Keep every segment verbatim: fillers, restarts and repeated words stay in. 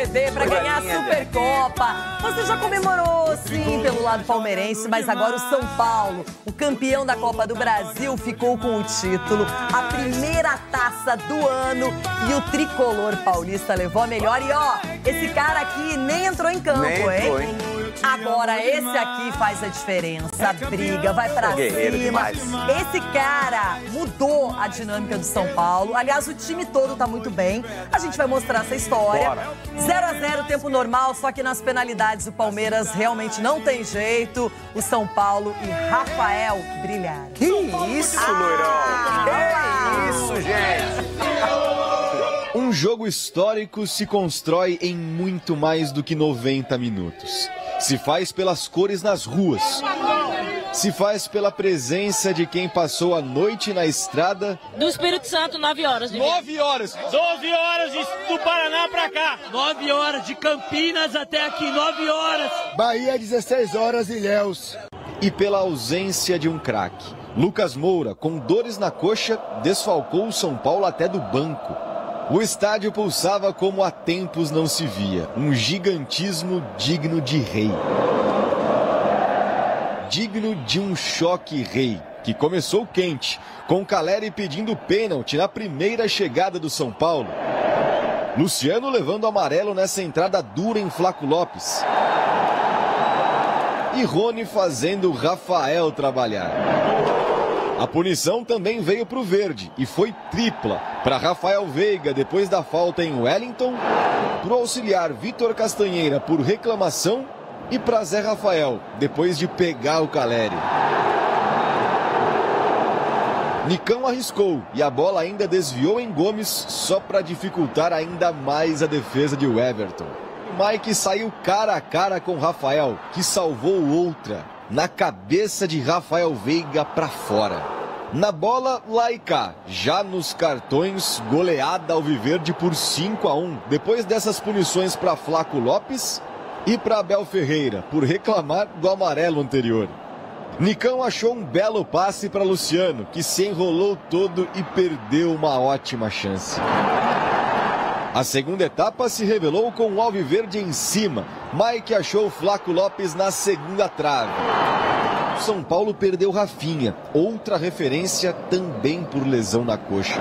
D para ganhar a Supercopa. Você já comemorou, sim, pelo lado palmeirense, mas agora o São Paulo, o campeão da Copa do Brasil, ficou com o título, a primeira taça do ano, e o tricolor paulista levou a melhor. E ó, esse cara aqui nem entrou em campo, nem entrou, hein? hein? Agora, esse aqui faz a diferença, briga, vai pra Guerreiro cima. demais. Esse cara mudou a dinâmica do São Paulo. Aliás, o time todo tá muito bem. A gente vai mostrar essa história. zero a zero, tempo normal, só que nas penalidades o Palmeiras realmente não tem jeito. O São Paulo e Rafael brilharam. Que isso, Loirão? Que isso, gente? Um jogo histórico se constrói em muito mais do que noventa minutos. Se faz pelas cores nas ruas. Se faz pela presença de quem passou a noite na estrada. Do Espírito Santo, nove horas. De nove horas. doze horas do Paraná pra cá. nove horas, de Campinas até aqui, nove horas. Bahia, dezesseis horas, Ilhéus. E pela ausência de um craque. Lucas Moura, com dores na coxa, desfalcou o São Paulo até do banco. O estádio pulsava como há tempos não se via. Um gigantismo digno de rei. Digno de um choque rei, que começou quente, com Caleri pedindo pênalti na primeira chegada do São Paulo. Luciano levando amarelo nessa entrada dura em Flaco Lopes. E Rony fazendo Rafael trabalhar. A punição também veio para o verde e foi tripla para Rafael Veiga depois da falta em Wellington, para o auxiliar Vitor Castanheira por reclamação e para Zé Rafael depois de pegar o Caleri. Nicão arriscou e a bola ainda desviou em Gomes só para dificultar ainda mais a defesa de Everton. Mike saiu cara a cara com Rafael, que salvou outra. Na cabeça de Rafael Veiga para fora. Na bola, lá e cá. Já nos cartões, goleada alviverde por cinco a um. Depois dessas punições para Flaco Lopes e para Abel Ferreira, por reclamar do amarelo anterior. Nicão achou um belo passe para Luciano, que se enrolou todo e perdeu uma ótima chance. A segunda etapa se revelou com o alviverde em cima. Mike achou Flaco Lopes na segunda trave. São Paulo perdeu Rafinha, outra referência também por lesão na coxa.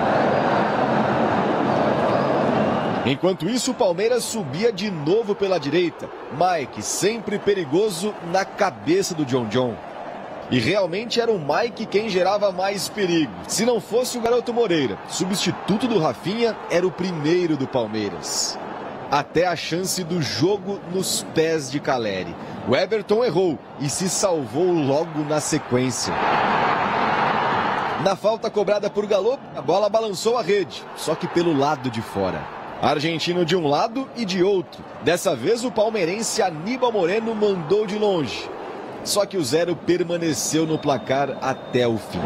Enquanto isso, o Palmeiras subia de novo pela direita. Mike, sempre perigoso, na cabeça do John John. E realmente era o Mike quem gerava mais perigo. Se não fosse o garoto Moreira, substituto do Rafinha, era o primeiro do Palmeiras. Até a chance do jogo nos pés de Caleri. O Everton errou e se salvou logo na sequência. Na falta cobrada por Galo, a bola balançou a rede, só que pelo lado de fora. Argentino de um lado e de outro. Dessa vez o palmeirense Aníbal Moreno mandou de longe. Só que o zero permaneceu no placar até o fim.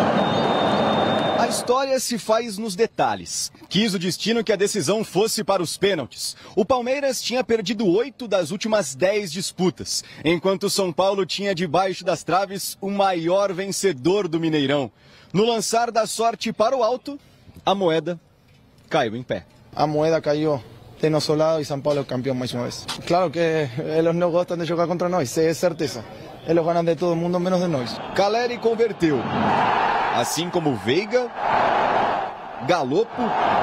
A história se faz nos detalhes. Quis o destino que a decisão fosse para os pênaltis. O Palmeiras tinha perdido oito das últimas dez disputas, enquanto o São Paulo tinha debaixo das traves o maior vencedor do Mineirão. No lançar da sorte para o alto, a moeda caiu em pé. A moeda caiu de nosso lado e São Paulo é campeão mais uma vez. Claro que eles não gostam de jogar contra nós, é certeza. Eles ganham de todo mundo menos de nós. Caleri converteu. Assim como Veiga, Galopo,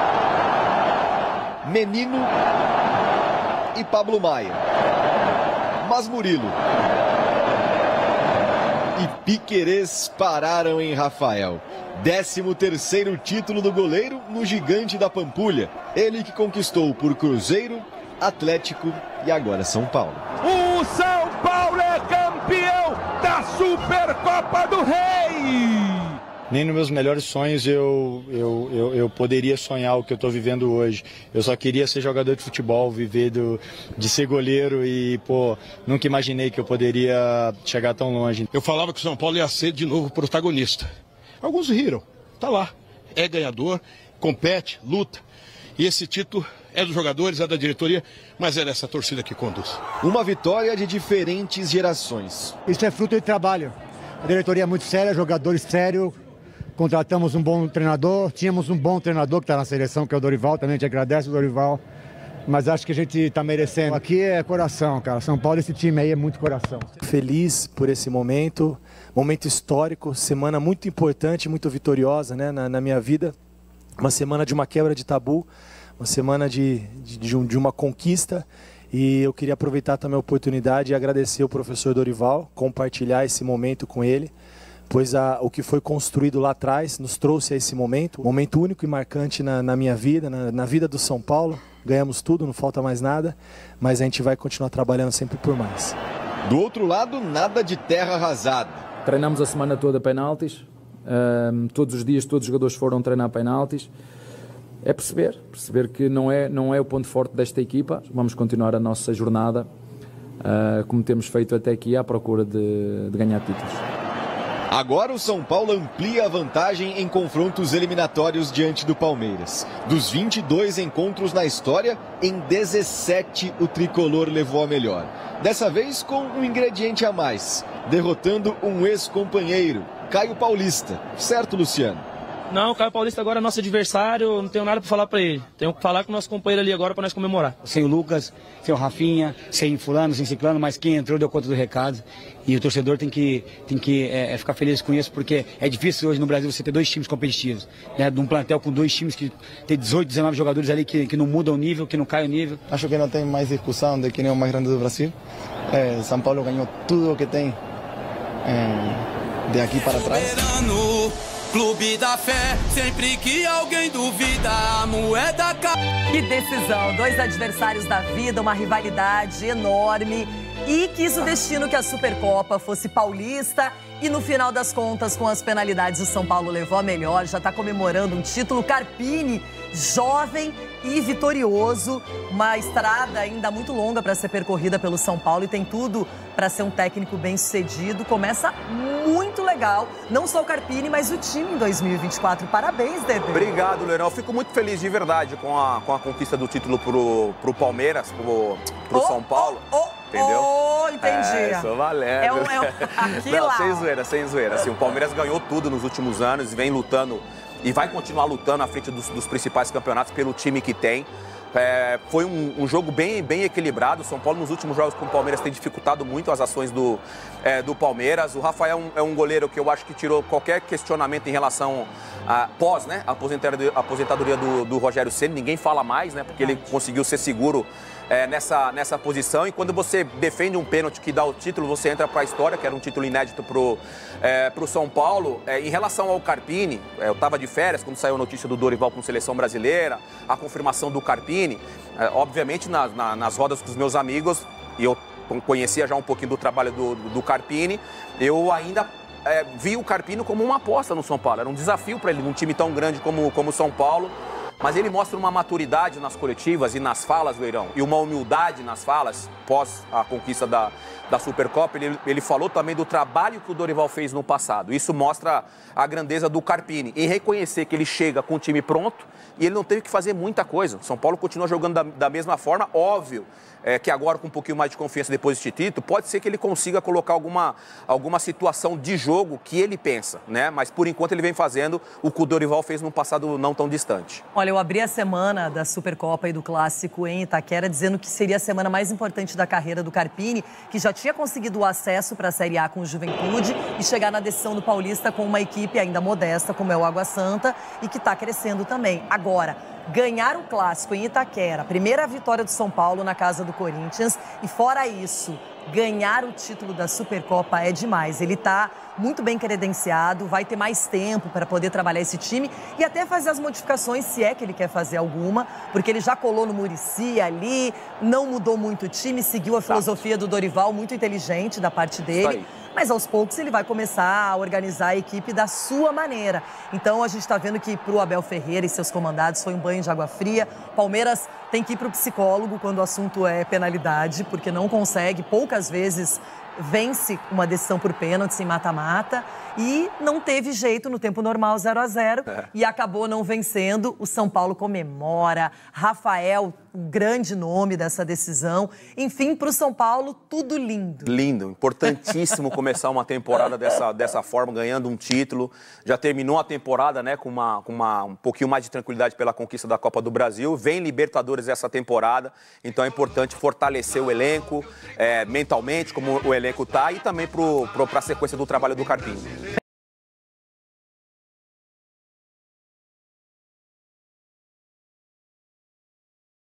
Menino e Pablo Maia. Mas Murilo e Piquerez pararam em Rafael. Décimo terceiro título do goleiro no Gigante da Pampulha. Ele que conquistou por Cruzeiro, Atlético e agora São Paulo. O São Paulo é campeão da Supercopa do Rei! Nem nos meus melhores sonhos eu, eu, eu, eu poderia sonhar o que eu estou vivendo hoje. Eu só queria ser jogador de futebol, viver do, de ser goleiro e, pô, nunca imaginei que eu poderia chegar tão longe. Eu falava que o São Paulo ia ser de novo protagonista. Alguns riram, tá lá, é ganhador, compete, luta. E esse título é dos jogadores, é da diretoria, mas é dessa torcida que conduz. Uma vitória de diferentes gerações. Isso é fruto de trabalho. A diretoria é muito séria, jogadores sérios. Contratamos um bom treinador, tínhamos um bom treinador que está na seleção, que é o Dorival, também a gente agradece o Dorival. mas acho que a gente está merecendo. Aqui é coração, cara. São Paulo, esse time aí é muito coração. Feliz por esse momento, momento histórico, semana muito importante, muito vitoriosa, né, na, na minha vida. Uma semana de uma quebra de tabu, uma semana de, de, de, um, de uma conquista. E eu queria aproveitar também a oportunidade e agradecer o professor Dorival, compartilhar esse momento com ele, pois a, o que foi construído lá atrás nos trouxe a esse momento, um momento único e marcante na, na minha vida, na, na vida do São Paulo. Ganhamos tudo, não falta mais nada, mas a gente vai continuar trabalhando sempre por mais. Do outro lado, nada de terra arrasada. Treinamos a semana toda penaltis, um, todos os dias todos os jogadores foram treinar penaltis. É perceber, perceber que não é, não é o ponto forte desta equipa. Vamos continuar a nossa jornada, uh, como temos feito até aqui, à procura de, de ganhar títulos. Agora o São Paulo amplia a vantagem em confrontos eliminatórios diante do Palmeiras. Dos vinte e dois encontros na história, em dezessete o tricolor levou a melhor. Dessa vez com um ingrediente a mais, derrotando um ex-companheiro, Caio Paulista. Certo, Luciano? Não, o Caio Paulista agora é nosso adversário, não tenho nada para falar para ele. Tenho que falar com o nosso companheiro ali agora para nós comemorar. Sem o Lucas, sem o Rafinha, sem fulano, sem ciclano, mas quem entrou deu conta do recado. E o torcedor tem que, tem que é, ficar feliz com isso, porque é difícil hoje no Brasil você ter dois times competitivos. Né? De um plantel com dois times que tem dezoito, dezenove jogadores ali que, que não mudam o nível, que não caem o nível. Acho que não tem mais discussão de quem é o mais grande do Brasil. É, São Paulo ganhou tudo o que tem é, de aqui para trás. Clube da fé, sempre que alguém duvida, a moeda cai. Que decisão, dois adversários da vida, uma rivalidade enorme. E quis o destino que a Supercopa fosse paulista. E no final das contas, com as penalidades, o São Paulo levou a melhor. Já está comemorando um título. Carpini, jovem e vitorioso. Uma estrada ainda muito longa para ser percorrida pelo São Paulo. E tem tudo para ser um técnico bem sucedido. Começa muito legal. Não só o Carpini, mas o time em dois mil e vinte e quatro. Parabéns, Dedê. Obrigado, Leirão. Eu fico muito feliz de verdade com a, com a conquista do título pro, pro Palmeiras, pro, pro oh, São Paulo. Oh, oh. Entendeu? Oh, entendi. É, sou valendo. É um, é um... Aqui Não, lá. sem zoeira, sem zoeira. Assim, o Palmeiras ganhou tudo nos últimos anos e vem lutando e vai continuar lutando à frente dos, dos principais campeonatos pelo time que tem. É, foi um, um jogo bem, bem equilibrado. O São Paulo, nos últimos jogos com o Palmeiras, tem dificultado muito as ações do, é, do Palmeiras. O Rafael é um, é um goleiro que eu acho que tirou qualquer questionamento em relação a pós, né? A aposentadoria, a aposentadoria do, do Rogério Ceni. Ninguém fala mais, né? Porque ele conseguiu ser seguro É, nessa, nessa posição, e quando você defende um pênalti que dá o título, você entra para a história, que era um título inédito pro, é, pro São Paulo. É, em relação ao Carpini, é, eu estava de férias quando saiu a notícia do Dorival com seleção brasileira, a confirmação do Carpini, é, obviamente na, na, nas rodas com os meus amigos, e eu conhecia já um pouquinho do trabalho do, do Carpini, eu ainda é, vi o Carpini como uma aposta no São Paulo, era um desafio para ele, num time tão grande como o São Paulo. Mas ele mostra uma maturidade nas coletivas e nas falas, Leirão, e uma humildade nas falas, pós a conquista da, da Supercopa. Ele, ele falou também do trabalho que o Dorival fez no passado. Isso mostra a grandeza do Carpini, em reconhecer que ele chega com o time pronto e ele não teve que fazer muita coisa. São Paulo continua jogando da, da mesma forma, óbvio. É, que agora, com um pouquinho mais de confiança depois deste título, pode ser que ele consiga colocar alguma, alguma situação de jogo que ele pensa, né? Mas, por enquanto, ele vem fazendo o que o Dorival fez num passado não tão distante. Olha, eu abri a semana da Supercopa e do Clássico em Itaquera dizendo que seria a semana mais importante da carreira do Carpini, que já tinha conseguido o acesso para a Série A com o Juventude e chegar na decisão do Paulista com uma equipe ainda modesta, como é o Água Santa, e que está crescendo também. Agora, ganhar o Clássico em Itaquera, primeira vitória do São Paulo na casa do Corinthians, e fora isso, ganhar o título da Supercopa é demais. Ele está muito bem credenciado, vai ter mais tempo para poder trabalhar esse time e até fazer as modificações, se é que ele quer fazer alguma, porque ele já colou no Muricy ali, não mudou muito o time, seguiu a filosofia do Dorival, muito inteligente da parte dele. Mas aos poucos ele vai começar a organizar a equipe da sua maneira. Então a gente está vendo que para o Abel Ferreira e seus comandados foi um banho de água fria. Palmeiras tem que ir para o psicólogo quando o assunto é penalidade, porque não consegue, poucas vezes vence uma decisão por pênaltis em mata-mata e não teve jeito no tempo normal, zero a zero, é. e acabou não vencendo. O São Paulo comemora. Rafael, o grande nome dessa decisão. Enfim, para o São Paulo, tudo lindo. Lindo, importantíssimo começar uma temporada dessa, dessa forma, ganhando um título. Já terminou a temporada, né, com, uma, com uma, um pouquinho mais de tranquilidade pela conquista da Copa do Brasil. Vem Libertadores essa temporada, então é importante fortalecer o elenco, é, mentalmente, como o elenco está, e também para a sequência do trabalho do Carpinho.